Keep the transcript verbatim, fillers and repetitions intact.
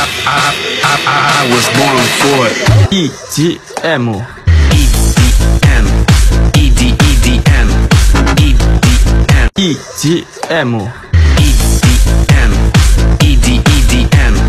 I, I, I was born for it. E D M. E D M. E D E D M. E D M. E D M. E D M. E D E D M.